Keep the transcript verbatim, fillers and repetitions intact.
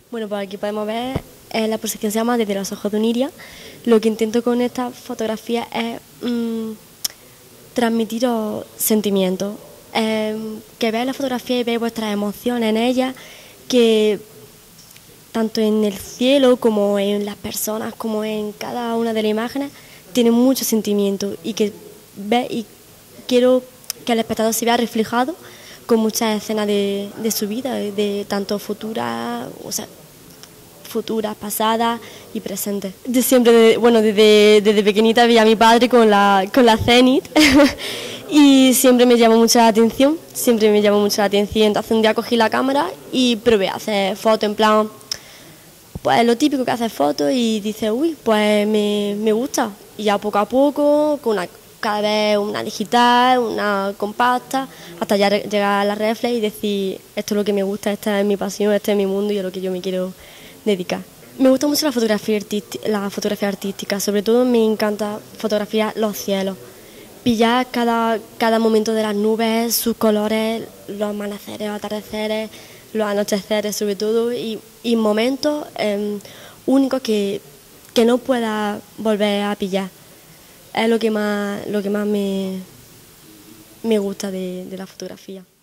Bueno, pues aquí podemos ver, eh, la exposición se llama Desde los ojos de Oniria. Lo que intento con esta fotografía es mmm, transmitiros sentimientos, eh, que veáis la fotografía y veáis vuestras emociones en ella, que tanto en el cielo como en las personas, como en cada una de las imágenes, tiene mucho sentimiento y que ve, y quiero que el espectador se vea reflejado con muchas escenas de, de su vida, de, de tanto futuras, o sea, futuras, pasadas y presentes. Yo siempre, de, bueno, desde, desde pequeñita vi a mi padre con la, con la Zenit y siempre me llamó mucho la atención, siempre me llamó mucho la atención. Entonces un día cogí la cámara y probé a hacer fotos en plan, pues lo típico que hace fotos y dice, uy, pues me, me gusta. Y ya poco a poco, con una, cada vez una digital, una compacta, hasta ya llegar a la reflex y decir, esto es lo que me gusta, esta es mi pasión, este es mi mundo y a lo que yo me quiero dedicar. Me gusta mucho la fotografía, la fotografía artística, sobre todo me encanta fotografiar los cielos, pillar cada, cada momento de las nubes, sus colores, los amaneceres, los atardeceres, los anocheceres sobre todo, y, y momentos eh, únicos que, que no pueda volver a pillar. Es lo que más, lo que más me, me gusta de, de la fotografía.